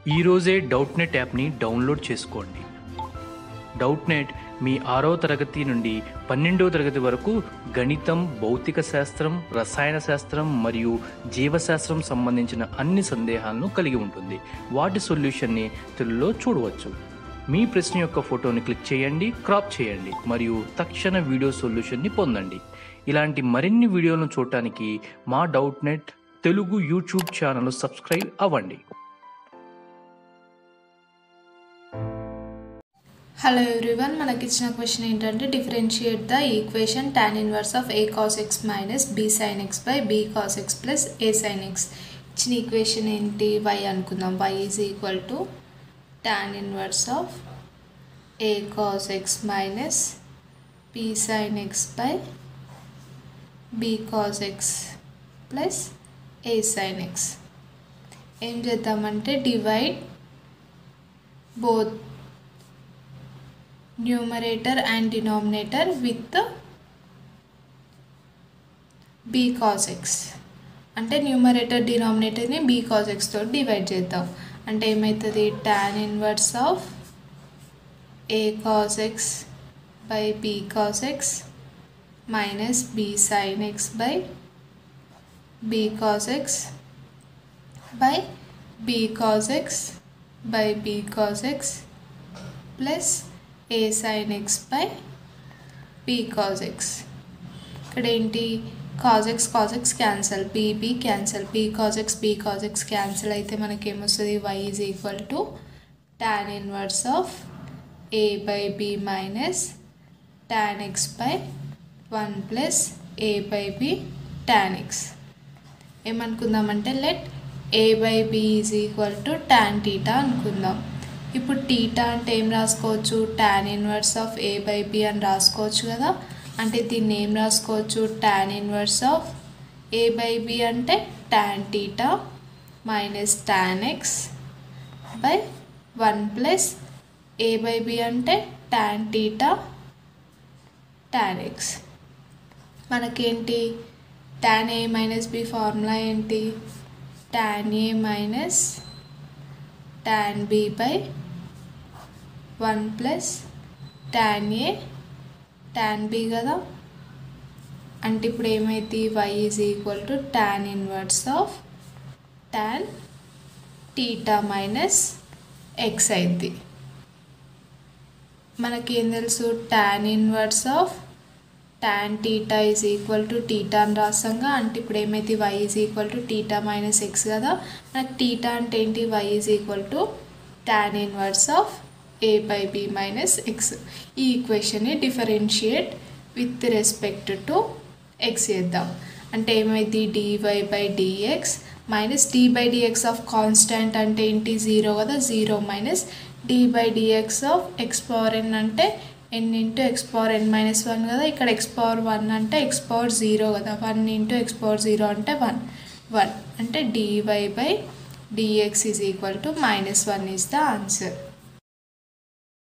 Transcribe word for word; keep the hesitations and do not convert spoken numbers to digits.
ఈరోజే Doubtnut యాప్ని download చేసుకోండి. డౌట్ నెట్ మీ ఆరో తరగతి నుండి పన్నెండవ తరగతి వరకు గణితం, భౌతిక శాస్త్రం, రసాయన శాస్త్రం మరియు జీవశాస్త్రం సంబంధించిన అన్ని సందేహాలను కలిగి ఉంటుంది. వాటి సొల్యూషన్ని తెలుగులో చూడవచ్చు. మీ ప్రశ్న యొక్క ఫోటోని క్లిక్ చేయండి, క్రాప్ చేయండి మరియు తక్షణ వీడియో సొల్యూషన్ని పొందండి. ఇలాంటి మరిన్ని వీడియోలను చూడటానికి మా Doubtnut Telugu YouTube channel subscribe అవ్వండి. హలో ఎవ్రీవన్, మనకి ఇచ్చిన క్వశ్చన్ ఏంటంటే differentiate the equation tan inverse of a cos x minus b sin x by b cos x plus a sin x. ఇచ్చిన ఈక్వేషన్ ఏంటి? y అనుకుందాం. y is equal to tan inverse of a cos x minus b sin x by b cos x plus a sin x. ఏం చేద్దామంటే divide both numerator and denominator with b cos x. అంటే numerator డినామినేటర్ని b cos x తోటి divide చేద్దాం. అంటే ఏమవుతుంది? tan inverse of a cos x by b cos x minus b sin x by b cos x by b cos x by b cos x plus a sin x by b cos x. ఇక్కడ ఏంటి? cos x cos x cancel, b b cancel, b cos x b cos x cancel అయితే మనకి ఏమొస్తుంది? y is equal to tan inverse of a by b minus tan x by one plus a by b tan x. ఏమనుకుందామంటే let a by b is equal to tan theta అనుకుందాం. ఇప్పుడు theta అంటే ఏం రాసుకోవచ్చు? tan inverse of a by b అని రాసుకోవచ్చు కదా. అంటే దీన్ని ఏం రాసుకోవచ్చు? tan inverse of a by b అంటే tan theta minus tan x by one plus a by b అంటే tan టీటా tan x. మనకేంటి? tan a minus b formula ఏంటి? tan a minus tan b by one plus tan a tan b కదా. అంటే ఇప్పుడు ఏమైంది? y is equal to tan inverse of tan theta minus x అయింది. మనకేం తెలుసు? tan inverse of tan theta is equal to theta అని రాస్తాంగా. అంటే ఇప్పుడు ఏమైతే y is equal to theta minus x కదా. మనకు టీటా అంటే ఏంటి? y is equal to tan inverse of a by b minus x. ఈ ఈక్వేషన్ని differentiate with respect to x చేద్దాం. అంటే ఏమైంది? dy by dx minus d by dx of constant అంటే ఏంటి? జీరో కదా. Zero minus d by dx of x power n అంటే n into x power n minus one కదా. ఇక్కడ x power one అంటే ఎక్స్ పవర్ జీరో కదా. One into x power zero అంటే one one అంటే dy by dx is equal to minus one is the answer.